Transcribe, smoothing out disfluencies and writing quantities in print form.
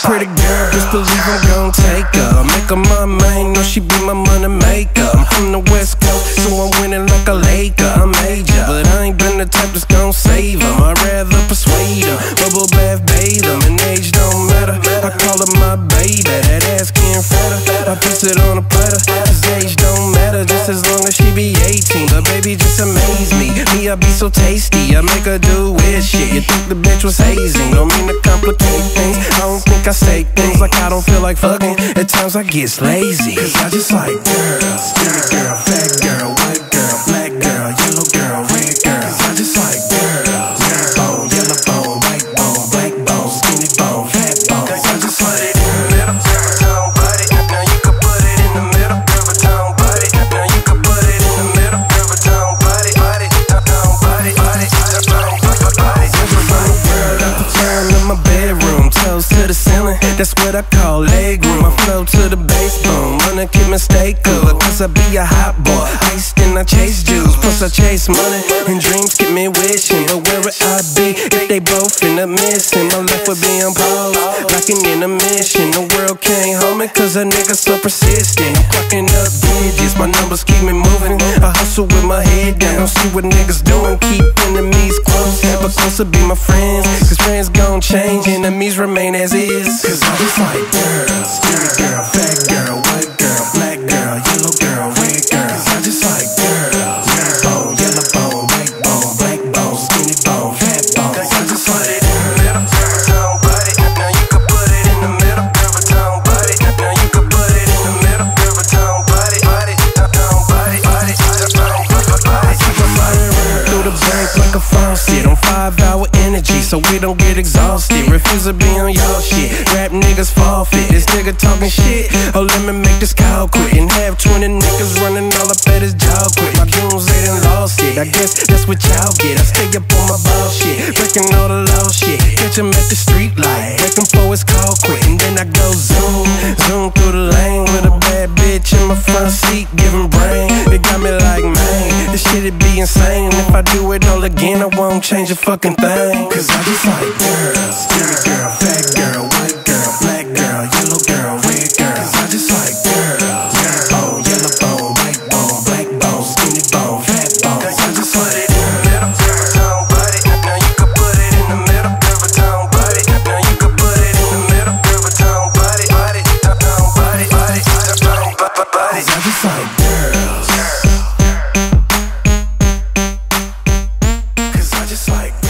pretty girl, just believe I'm gon' take her. Make her my main, know she be my money maker. I'm from the West Coast, so I'm winning like a Laker. I'm major, but I ain't been the type that's gon' save them. I'd rather persuade them, bubble bath bathe them, and age don't matter. I call her my baby, that ass getting fatter. I piss it on a platter, cause age don't matter, just as long as she be 18. But baby, just amaze me, I be so tasty, I make her do weird shit. You think the bitch was hazing, don't mean to complicate things. I don't think I say things like I don't feel like fucking. At times I get lazy, cause I just like girls. Skinny girl, fat girl, white girl, black girl, yellow girl, red girl. Cause I just like girls. Red bone, yellow bone, white bone, black bone, skinny bone, fat bone. Cause I just like it in the middle, curvatone body. Now you can put it in the middle, curvatone body. Now you can put it in the middle, curvatone body, body, body, body, body. Girl, I put time in my bedroom, toes to the ceiling. That's what I call leg room. I flow to the bass boom, wanna keep my stay cool, cause I be a hot boy. Iced and I chase juice, plus I chase money, and dreams keep me wishing. But where would I be if they both end up missing? My life would be on pause, like an intermission. The world can't hold me cause a nigga so persistent. I'm clocking up digits, my numbers keep me moving. I hustle with my head down, see what niggas doing. Keep enemies close, but closer be my friends, cause friends gon' change, enemies remain as is. Cause I just like girls. Skinny girl, fat girl, white girl, black girl, yellow girl, red girl. Cause I just like girls. Red bone, yellow bone, white bone, black bone, skinny bone, fat bone. Cause I just like it in the middle, curvatone body. Now you can put it in the middle, curvatone body. Now you can put it in the middle, curvatone body, body, body, body, body. Through the bank like a faucet on 5-hour energy, so we don't get exhausted. Refuse to be on y'all shit, rap niggas forfeit. This nigga talking shit, oh let me make this call quit. And have 20 niggas running all up at his jaw quit. My goons, they done lost it, I guess that's what y'all get. I stay up on my bullshit, breaking all the low shit. Catch 'em at the street light, break 'em for his call quit. And then I go zoom, zoom through the lane with a bad bitch in my front seat, giving brain. It got me like, man, this shit'd be insane. If I do it all again, I won't change a fucking thing. Cause I just like girls. Skinny girl, fat girl, white girl, black girl, yellow girl, red girl. Cause I just like girls. Red bone, yellow bone, white bone, black bone, skinny bone, fat bone. Cause I just put it in the middle, curvatone body. Now you can put it in the middle, curvatone body. Now you can put it in the middle, curvatone body, body, body, body, body. Cause I just like girls. Cause I just like